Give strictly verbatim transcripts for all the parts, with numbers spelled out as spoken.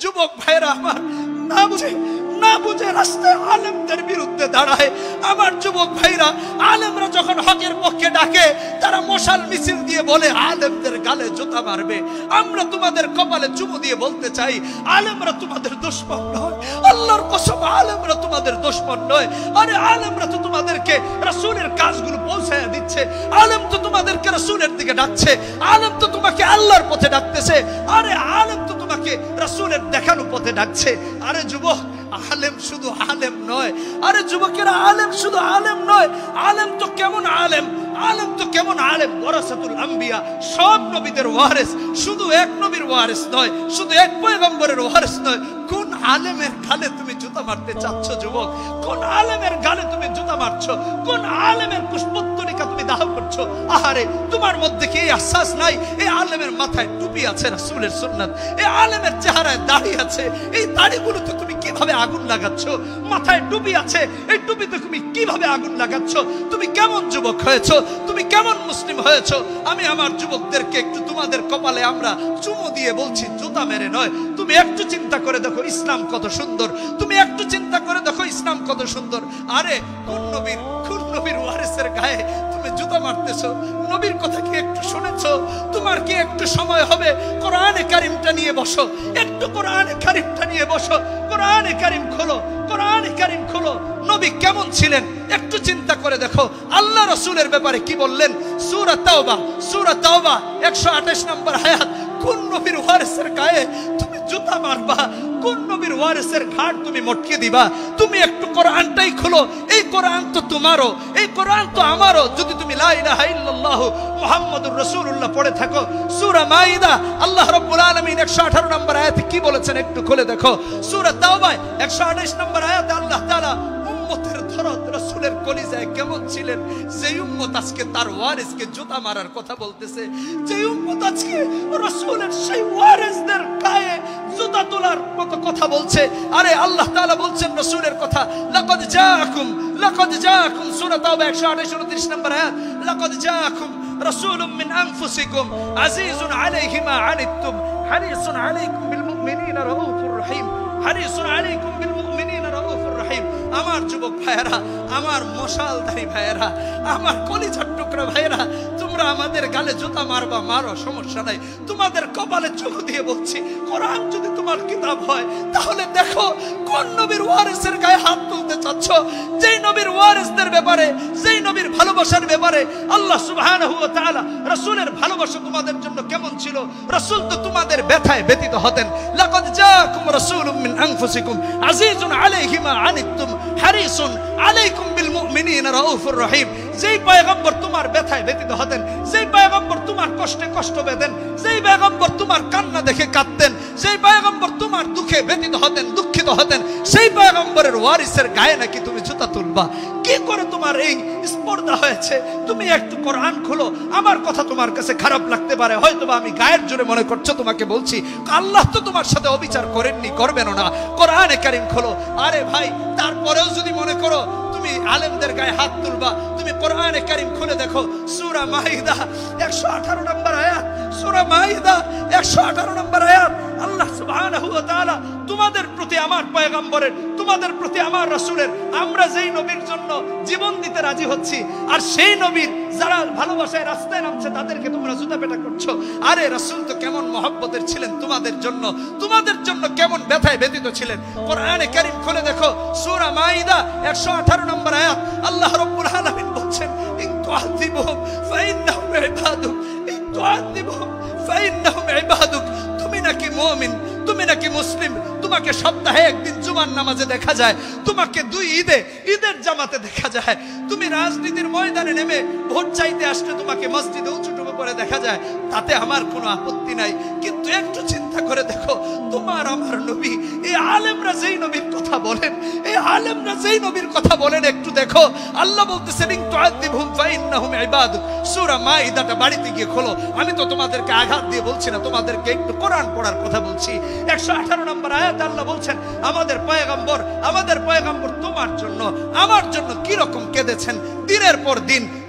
যুবক ভাইরা আমার না বুঝে না বুঝে রাস্তায় আলেমদের বিরুদ্ধে দাঁড়ায়। আমার যুবক ভাইরা, আলেমরা যখন হকের পক্ষে ডাকে তারা মশাল মিছিল দিয়ে বলে আলেমদের গালে জুতা মারবে। আমরা তোমাদের কপালে চুমু দিয়ে বলতে চাই, আলেমরা তোমাদের দুশমন নয়, আল্লাহর কসম আলেমরা তোমাদের দুশমন নয়। আরে আলেমরা তো তোমাদেরকে রাসূলের কাজগুলো পৌঁছায় দিচ্ছে, আলেম তো তোমাদেরকে রাসূলের দিকে ডাকছে, আলেম তো তোমাকে আল্লাহর পথে ডাকতেছে, আরে আলেম তো তোমাকে রাসূলের দেখানো পথে ডাকছে। আরে যুবক, আলেম শুধু আলেম নয়, আরে যুবকেরা আলেম শুধু আলেম নয়, আলেম তো কেমন আলেম, আলেম তো কেমন আলেম, ওয়ারাসাতুল আম্বিয়া, সব নবীদের ওয়ারিস, শুধু এক নবীর ওয়ারিস নয়, শুধু এক পয়গম্বরের ওয়ারিস নয়। কোন আলেমের গালে তুমি জুতা মারতে চাচ্ছ যুবক? কোন আলেমের গালে তুমি জুতা মারছো? কোন আলেমের পুষ্পোত্তরিকা তুমি দাহ করছো? আহারে, তোমার মধ্যে কি এই আহসাস নাই এই আলেমের মাথায় টুপি আছে রাসূলের সুন্নাত, এই আলেমের চেহারায় দাড়ি আছে, এই দাড়িগুলোতে তুমি কিভাবে আগুন লাগাচ্ছ? মাথায় টুপি আছে, এই টুপিতে তুমি কিভাবে আগুন লাগাচ্ছ? তুমি কেমন যুবক হয়েছো? তুমি কেমন মুসলিম হয়েছো? আমি আমার যুবকদেরকে একটু তোমাদের কপালে আমরা চুমু দিয়ে বলছি, জুতা মেরে নয়। তুমি একটু চিন্তা করে দেখো ইসলাম কত সুন্দর, তুমি একটু চিন্তা করে দেখো ইসলাম কত সুন্দর। আরে কোন নবীর কোন নবীর ওয়ারিসের গায়ে তুমি জুতা মারতেছো? নবীর কথা কি একটু শুনেছো? তোমার কি একটু সময় হবে কোরআনে কারিমটা নিয়ে বসো, একটু কোরআনে কারিমটা নিয়ে বসো, কোরআনে কারিম খোলো, কোরআনে কারিম খোলো। নবী কেমন ছিলেন একটু চিন্তা করে দেখো। আল্লাহ রাসূলের ব্যাপারে কি বললেন? সূরা তাওবা, সূরা তাওবা একশো আঠাশ নম্বর আয়াত। কোন নবীর ওয়ারিসের গায়ে তুমি জুতা মারবা? কোন নবীর ওয়ারিসের ঘাট তুমি মটকে দিবা? তুমি একটু কোরআনটাই খোলো, এই কোরআন তো তোমারও, এই কোরআন তো আমারও। যদি তুমি লা ইলাহা ইল্লাল্লাহ মুহাম্মাদুর রাসূলুল্লাহ পড়ে থাকো, সূরা মাইদা আল্লাহ রাব্বুল আলামিন একশো আঠারো নম্বর আয়াতে কি বলেছেন একটু খুলে দেখো। সূরা তাওবা একশো আঠাশ নম্বর আয়াতে আল্লাহ তাআলা উম্মতের ধরত রাসূলের কলিজায় কেমন ছিলেন, যে উম্মত আজকে তার ওয়ারিসকে জুতা মারার কথা বলতেছে, যে উম্মত আজকে রাসূলের সেই ওয়ারিসদের গায়ে জুতা তোলার মতো কথা বলছে। আরে আল্লাহ তাআলা বলছেন রাসূলের কথা, লাকাদ জাআকুম লাকাদ জাআকুম, সূরা তাওবা একশো আঠাশ উনত্রিশ নম্বর আয়াত, লাকাদ জাআকুম রাসূলুম মিন আনফুসিকুম আজিজুন আলাইহি মা আনিতুম হারিসুন আলাইকুম বিল মুমিনিনা রাউফুর রহিম, হারিসুন আলাইকুম বিল মুমিনিনা রাউফুর রহিম। আমার যুবক ভাইয়েরা, আমার মশালধারী ভাইয়েরা, আমার কলিজার টুকরা ভাইয়েরা, তোমরা আমাদের গালে জুতা মারবা, মারো, সমস্যা নাই। তোমাদের কপালে চুমু দিয়ে বলছি, কোরআন যদি তোমার কিতাব হয় তাহলে দেখো কোন নবীর ওয়ারিসের গায়ে হাত তুলতে চাচ্ছ। যেই নবীর ওয়ারিসদের ব্যাপারে, যেই নবীর ভালোবাসার ব্যাপারে আল্লাহ সুবহানাহু ওয়া তাআলা রাসূলের ভালোবাসা তোমাদের জন্য কেমন ছিল, রাসূল তো তোমাদের ব্যথায় ব্যথিত হতেন। লাকাদ জাআকুম রাসূলুম মিন আনফুসিকুম আজিজুন আলাইহি মা আনিতুম হারিসুন আলাইকুম বিল মুমিনিনা রাউফুর রহিম। যেই পয়গম্বর তোমার ব্যথায় ব্যথিত হতেন, যেই পয়গম্বর তোমার কষ্টে কষ্ট পেতেন, যেই পয়গম্বর তোমার কান্না দেখে কাঁদতেন, যেই পয়গম্বর তোমার দুঃখে ব্যথিত হতেন, দুঃখিত হতেন, সেই পয়গম্বরের ওয়ারিসের গায়ে নাকি তুমি জুতা তুলবা? কি করে তোমার এই স্পর্ধা হয়েছে? তুমি একটু কোরআন খোলো। আমার কথা তোমার কাছে খারাপ লাগতে পারে, হয়তোবা আমি গায়ের জোরে মনে করছো, তোমাকে বলছি আল্লাহ তো তোমার সাথে অবিচার করেননি, করবেন না। কোরআনে কারিম খোলো। আরে ভাই, তারপরেও যদি মনে করো তুমি আলেমদের গায়ে হাত তুলবা, তুমি কোরআনে কারিম খুলে দেখো সূরা মাইদা একশো আঠারো নম্বর আয়াত, সূরা মাইদা একশো আঠারো নম্বর আয়াত। আল্লাহ সুবহানাহু ওয়া তাআলা তোমাদের প্রতি আমার পয়গম্বরের, তোমাদের প্রতি আমার রাসূলের, আমরা যেই নবীর জন্য জীবন দিতে রাজি হচ্ছি, আর সেই নবীর যারা ভালোবাসায় রাস্তায় নামছে তাদেরকে তোমরা জুতা পেটা করছো। আরে রাসূল তো কেমন মহব্বতের ছিলেন তোমাদের জন্য, তোমাদের জন্য কেমন ব্যথায় ব্যথিত ছিলেন। কোরআনে কারিম খুলে দেখো সূরা মাইদা একশো আঠারো নম্বর আয়াত। আল্লাহ রাব্বুল আলামিন বলছেন, ইন তুআযিবুহুম ফাইন্নাহুম ইবাদুক, ইন তুআযিবুহুম ফাইন্নাহুম ইবাদুক। তুমি নাকি মুমিন, তুমি নাকি মুসলিম, তোমাকে সপ্তাহে একদিন জুমার নামাজে দেখা যায়, তোমাকে দুই ঈদে ঈদের জামাতে দেখা যায়, তুমি রাজনীতির ময়দানে নেমে ভোট চাইতে আসলে তোমাকে মসজিদে উঁচু টুপি পরে দেখা যায়, তাতে আমার কোনো আপত্তি নাই। কিন্তু একটু চিন্তা করে দেখো, তোমার আমার নবী, এই আলেমরা যেই নবীর কথা বলেন, এই আলেমরা যেই নবীর কথা বলেন, একটু দেখো আল্লাহ বলতেছেন, ইন তুআযিবহুম ফাইন্নাহুম ইবাদুক। সূরা মাইদাটা বাড়িতে গিয়ে খোলো। আমি তো তোমাদেরকে আঘাত দিয়ে বলছি না, তোমাদেরকে একটু কোরআন পড়ার কথা বলছি। একশো আঠারো নম্বর আয়াত আল্লাহ বলছেন, আমাদের পয়গম্বর, আমাদের পয়গম্বর তোমার জন্য, আমার জন্য কি রকম কেঁদেছেন দিনের পর দিন,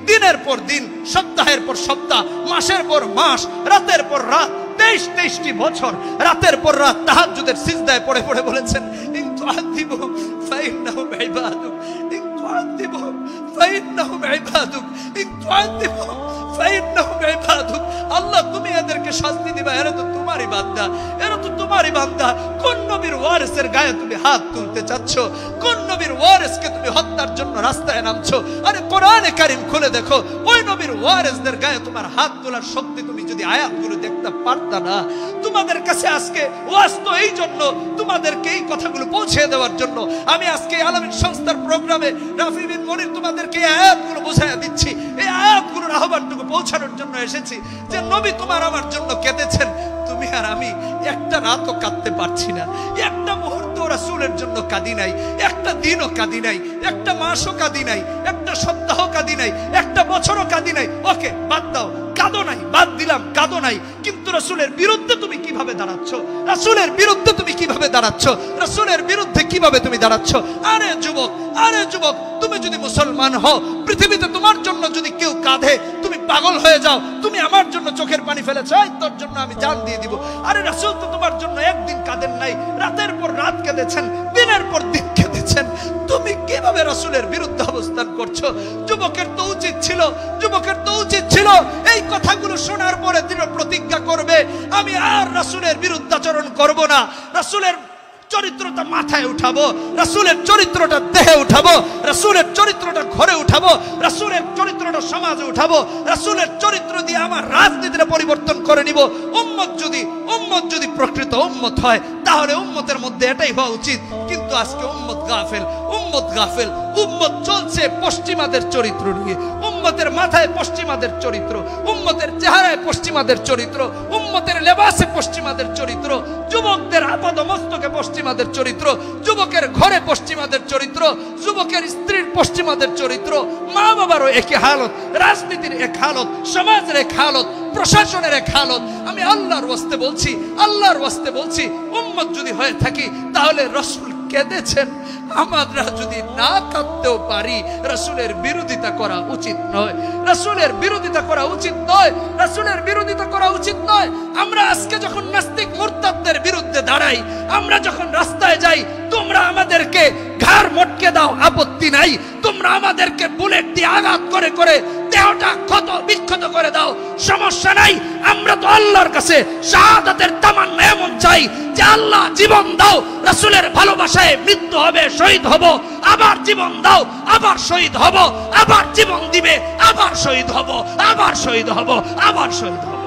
দিনের পর দিন, সপ্তাহের পর সপ্তাহ, মাসের পর মাস, রাতের পর রাত, তেইশ তেইশটি বছর রাতের পর রাত তাহাজ্জুদের সিজদায় পড়ে পড়ে বলেছেন, ইন তুআযিবুহুম ফাইন্নাহুম ইবাদুক, ইন তুআযিবুহুম ফাইন্নাহুম ইবাদুক, ইন তুআযিবুহুম ফাইন্নাহুম ইবাদুক। আল্লাহ তুমি এদেরকে শাস্তি দিবা, এরা তো তোমারই বান্দা, এরা তো তোমারই বান্দা। কোন নবীর ওয়ারিসের গায়ে তুমি হাত তুলতে চাচ্ছ? কোন নবীর ওয়ারিসকে তুমি হত্যার জন্য রাস্তায় নামছো? আরে কোরআনে কারীম খুলে দেখো, ওই নবীর ওয়ারিসদের গায়ে তোমার হাত তোলার শক্তি তুমি যদি আয়াতগুলো দেখতে পারতা না। তোমাদের কাছে আজকে ওয়াজ তো এই জন্য, তোমাদেরকে এই কথাগুলো পৌঁছে দেওয়ার জন্য। আমি আজকে আলামিন সংস্থার প্রোগ্রামে রাফি বিন মনির তোমাদেরকে এই আয়াতগুলো বোঝাইয়া দিচ্ছি, এই আয়াতগুলোর আহ্বানটুকু পৌঁছানোর জন্য এসেছি যে নবী তোমার আমার জন্য কেঁদেছেন, তুমি আর আমি একটা রাতও কাঁদতে পারছি না, একটা মুহূর্ত রাসূলের জন্য কাঁদি নাই, একটা দিনও কাঁদি নাই, একটা মাসও কাঁদি নাই, একটা সপ্তাহ কাঁদি নাই, একটা বছরও কাঁদি নাই। ওকে বাদ দাও, কাঁদো নাই, বাদ দিলাম, কাঁদো নাই, কিন্তু রাসূলের বিরুদ্ধে তুমি কিভাবে দাঁড়াচ্ছ? রাসূলের বিরুদ্ধে তুমি কিভাবে দাঁড়াচ্ছ? রাসূলের বিরুদ্ধে কিভাবে তুমি দাঁড়াচ্ছ? আরে যুবক, আরে যুবক, তুমি যদি মুসলমান হও, পৃথিবীতে তোমার জন্য যদি কেউ কাঁদে, তুমি পাগল হয়ে যাও, তুমি আমার জন্য চোখের পানি ফেলেছ, তোর জন্য আমি জান দিয়ে দিব। আরে রাসূল তো তোমার জন্য একদিন কাঁদেন নাই, রাতের পর রাত কেঁদেছেন, দিনের পর দিন কেঁদেছেন। তুমি কিভাবে রাসূলের বিরুদ্ধে অবস্থান করছো? যুবকের তো উচিত ছিল, যুবকের তো উচিত ছিল এই কথাগুলো শোনার পরে দৃঢ় প্রতিজ্ঞা করবে, আমি আর রাসূলের বিরুদ্ধাচরণ করব না, রাসূলের চরিত্রটা মাথায় উঠাবো, রাসূলের চরিত্রটা দেহে উঠাবো, রাসূলের চরিত্রটা ঘরে উঠাবো, রাসূলের চরিত্রটা সমাজে উঠাবো, রাসূলের চরিত্র দিয়ে আমার রাজনীতিটা পরিবর্তন করে নিব। উম্মত যদি উম্মত যদি প্রকৃত উম্মত হয়, তাহলে উম্মতের মধ্যে এটাই হওয়া উচিত। কিন্তু আজকে উম্মত গাফেল, উম্মত গাফেল, উম্মত চলছে পশ্চিমাদের চরিত্র নিয়ে, উম্মতের মাথায় পশ্চিমাদের চরিত্র, উম্মতের চেহারায় পশ্চিমাদের চরিত্র, উম্মতের লেবাসে পশ্চিমাদের চরিত্র, যুবকদের আপাদ মস্তকে পশ্চিমাদের চরিত্র, যুবকের ঘরে পশ্চিমাদের চরিত্র, যুবকের স্ত্রীর পশ্চিমাদের চরিত্র, মা বাবারও একই হালত, রাজনীতির এক হালত, সমাজের এক হালত, প্রশাসনের এক হালত। আমি আল্লাহর ওয়াস্তে বলছি, আল্লাহর ওয়াস্তে বলছি, উম্মত যদি হয়ে থাকি তাহলে রাসূল কেঁদেছেন, আমরা যদি না কাঁদতেও পারি, রাসূলের বিরোধিতা করা উচিত নয়, রাসূলের বিরোধিতা করা উচিত নয়, রাসূলের বিরোধিতা করা উচিত নয়। আমরা আজকে যখন নাস্তিক মুরতাদদের বিরুদ্ধে দাঁড়াই, আমরা যখন রাস্তায় যাই, তোমরা আমাদেরকে ঘাড় মটকে দাও, আপত্তি নাই, তোমরা আমাদেরকে বুলেট দিয়ে আঘাত করে করে দেহটা ক্ষত বিক্ষত করে দাও, সমস্যা নাই। আমরা তো আল্লাহর কাছে শাহাদাতের তামান্না এমন চাই যে আল্লাহ জীবন দাও, রাসূলের ভালোবাসায় মৃত্যু হবে, শহীদ হব, আবার জীবন দাও, আবার শহীদ হব, আবার জীবন দিবে, আবার শহীদ হব, আবার শহীদ হব, আবার শহীদ হব।